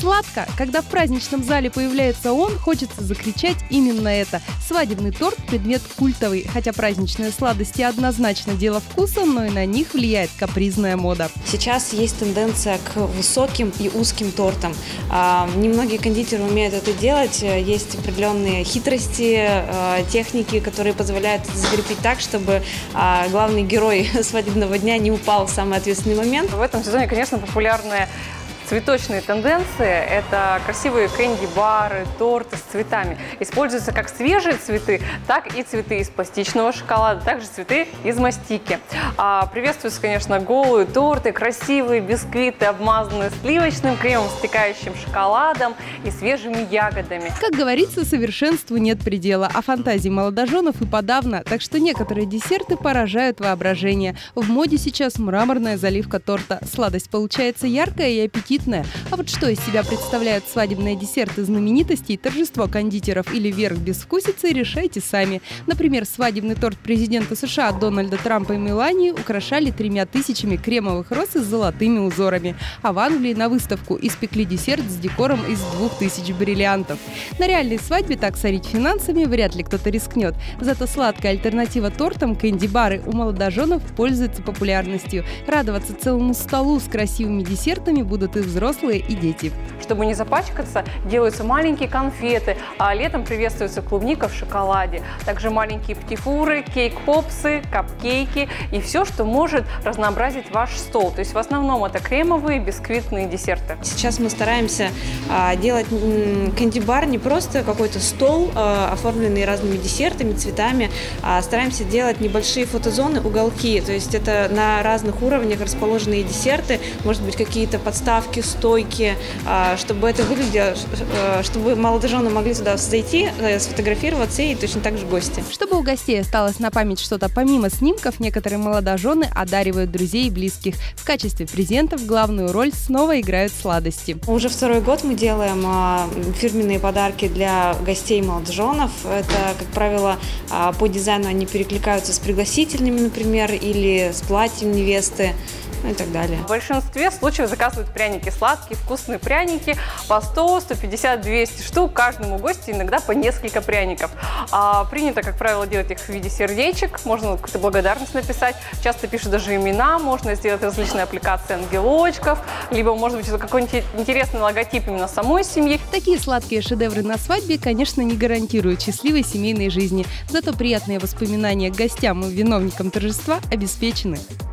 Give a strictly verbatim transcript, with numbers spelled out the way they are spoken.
Сладко, когда в праздничном зале появляется он, хочется закричать именно это. Свадебный торт – предмет культовый, хотя праздничные сладости однозначно дело вкуса, но и на них влияет капризная мода. Сейчас есть тенденция к высоким и узким тортам. Немногие кондитеры умеют это делать, есть определенные хитрости, техники, которые позволяют это закрепить так, чтобы главный герой свадебного дня не упал в самый ответственный момент. В этом сезоне, конечно, популярные цветочные тенденции – это красивые кэнди-бары, торты с цветами. Используются как свежие цветы, так и цветы из пластичного шоколада, также цветы из мастики. А приветствуются, конечно, голые торты, красивые бисквиты, обмазанные сливочным кремом, стекающим шоколадом и свежими ягодами. Как говорится, совершенству нет предела, а фантазии молодоженов и подавно, так что некоторые десерты поражают воображение. В моде сейчас мраморная заливка торта. Сладость получается яркая и аппетитная. А вот что из себя представляют свадебные десерты знаменитостей, торжество кондитеров или верх безвкусицы, решайте сами. Например, свадебный торт президента США Дональда Трампа и Мелании украшали тремя тысячами кремовых роз с золотыми узорами. А в Англии на выставку испекли десерт с декором из двух тысяч бриллиантов. На реальной свадьбе так сорить финансами вряд ли кто-то рискнет. Зато сладкая альтернатива тортам, кэнди-бары, у молодоженов пользуется популярностью. Радоваться целому столу с красивыми десертами будут и взрослые, и дети. Чтобы не запачкаться, делаются маленькие конфеты, а летом приветствуется клубника в шоколаде. Также маленькие птифуры, кейк-попсы, капкейки и все, что может разнообразить ваш стол. То есть в основном это кремовые, бисквитные десерты. Сейчас мы стараемся а, делать кэнди-бар не просто какой-то стол, а, оформленный разными десертами, цветами, а стараемся делать небольшие фотозоны, уголки. То есть это на разных уровнях расположенные десерты, может быть, какие-то подставки, стойки, чтобы это выглядело, чтобы молодожены могли туда зайти, сфотографироваться и точно так же гости. Чтобы у гостей осталось на память что-то помимо снимков, некоторые молодожены одаривают друзей и близких. В качестве презентов главную роль снова играют сладости. Уже второй год мы делаем фирменные подарки для гостей и молодоженов. Это, как правило, по дизайну они перекликаются с пригласительными, например, или с платьем невесты. Ну и так далее. В большинстве случаев заказывают пряники сладкие, вкусные пряники по сто, сто пятьдесят, двести штук. Каждому гостю иногда по несколько пряников. А принято, как правило, делать их в виде сердечек. Можно какую-то благодарность написать. Часто пишут даже имена. Можно сделать различные аппликации ангелочков. Либо, может быть, какой-нибудь интересный логотип именно самой семьи. Такие сладкие шедевры на свадьбе, конечно, не гарантируют счастливой семейной жизни. Зато приятные воспоминания к гостям и виновникам торжества обеспечены.